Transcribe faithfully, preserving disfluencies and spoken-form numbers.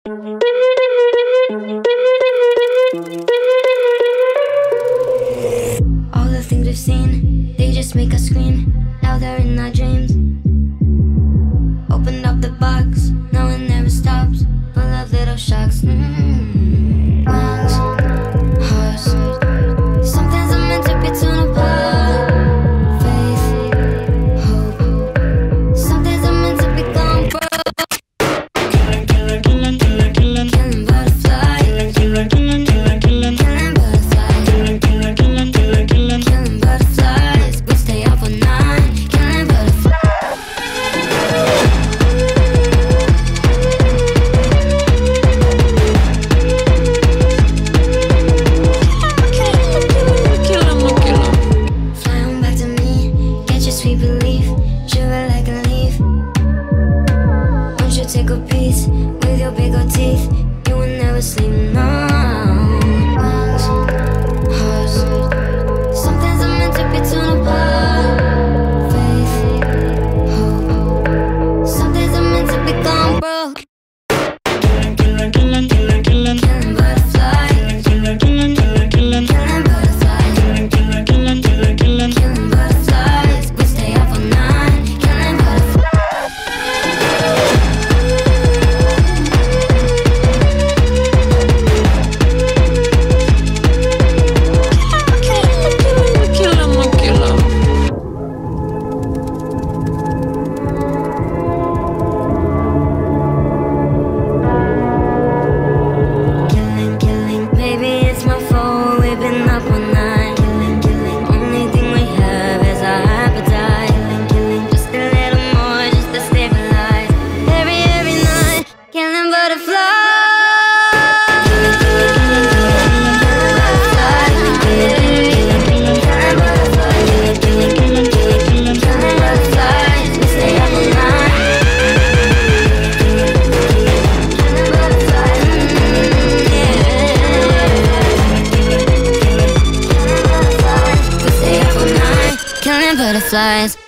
All the things we've seen, they just make us scream. Now they're in our dreams. Opened up the box, now it never stops. Full of little shocks. Mm-hmm. Lungs, hearts. Sometimes I'm meant to be torn apart. Faith, hope. Sometimes I'm meant to be gone broke. Killing, killing, killing, killing, killing, killing butterfly. Killing, killing, killing, killing, killing, killing butterfly. Killing, killing, killing, killing, killing, killing butterflies. We stay up all night. Killing butterflies. Sweet belief, shiver like a leaf. Won't you take a piece with your big old teeth? You will never sleep, no. Lungs, hearts. Sometimes I'm meant to be torn apart. Faith, hope. Sometimes I'm meant to be gone broke. Killing, killing, killing, killing, killing, killing butterfly. Killing, killing, killing, killing, killing butterfly. Killing, killing, killing, killing, killing, killing butterflies. We stay up all night, killing butterflies. Kill 'em, kill 'em. Killing, killing, maybe it's my fault. We've been up all night. Killing, killing, only thing we have is our appetite. Killing, killing, just a little more, just to stabilize. Every, every night, killing butterflies. Killing, killing, killing, killing, killing butterflies. Killing, killing, killing, killing, killing, killing, killing butterflies. We stay up all night. Killing, killing butterflies. Yeah. We stay up all night, killing butterflies.